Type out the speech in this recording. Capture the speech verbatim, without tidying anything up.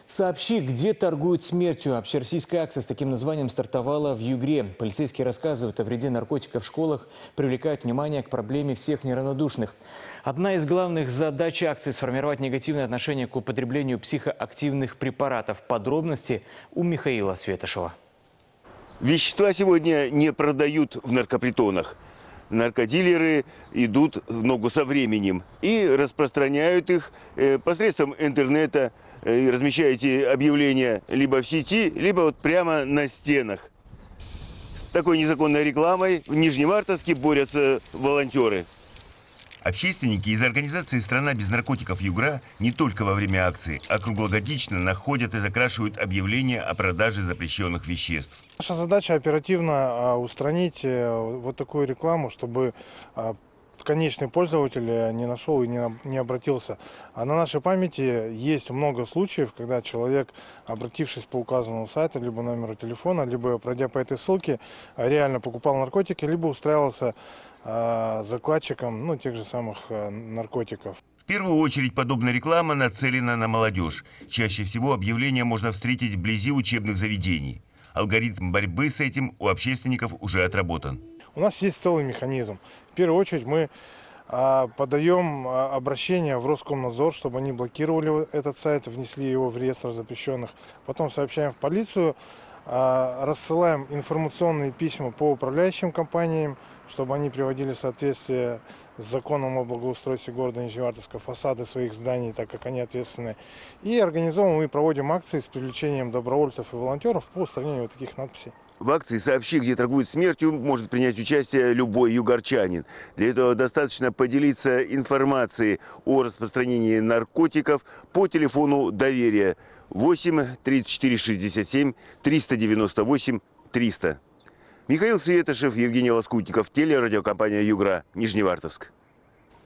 «Сообщи, где торгуют смертью». Общероссийская акция с таким названием стартовала в Югре. Полицейские рассказывают о вреде наркотиков в школах, привлекают внимание к проблеме всех неравнодушных. Одна из главных задач акции – сформировать негативное отношение к употреблению психоактивных препаратов. Подробности у Михаила Светошева. Вещества сегодня не продают в наркопритонах. Наркодилеры идут в ногу со временем и распространяют их посредством интернета. Размещаете объявления либо в сети, либо вот прямо на стенах. С такой незаконной рекламой в Нижневартовске борются волонтеры. Общественники из организации «Страна без наркотиков Югра» не только во время акции, а круглогодично находят и закрашивают объявления о продаже запрещенных веществ. Наша задача оперативно устранить вот такую рекламу, чтобы конечный пользователь не нашел и не обратился. А на нашей памяти есть много случаев, когда человек, обратившись по указанному сайту, либо номеру телефона, либо пройдя по этой ссылке, реально покупал наркотики, либо устраивался закладчиком, ну, тех же самых наркотиков. В первую очередь подобная реклама нацелена на молодежь. Чаще всего объявления можно встретить вблизи учебных заведений. Алгоритм борьбы с этим у общественников уже отработан. У нас есть целый механизм. В первую очередь мы подаем обращение в Роскомнадзор, чтобы они блокировали этот сайт, внесли его в реестр запрещенных. Потом сообщаем в полицию, рассылаем информационные письма по управляющим компаниям, чтобы они приводили в соответствие с законом о благоустройстве города Нижневартовска фасады своих зданий, так как они ответственны. И организовываем и проводим акции с привлечением добровольцев и волонтеров по устранению вот таких надписей. В акции «Сообщи, где торгуют смертью» может принять участие любой югорчанин. Для этого достаточно поделиться информацией о распространении наркотиков по телефону доверия восемь тридцать четыре шестьдесят семь триста девяносто восемь триста. Михаил Светошев, Евгений Лоскутников, телерадиокомпания «Югра», Нижневартовск.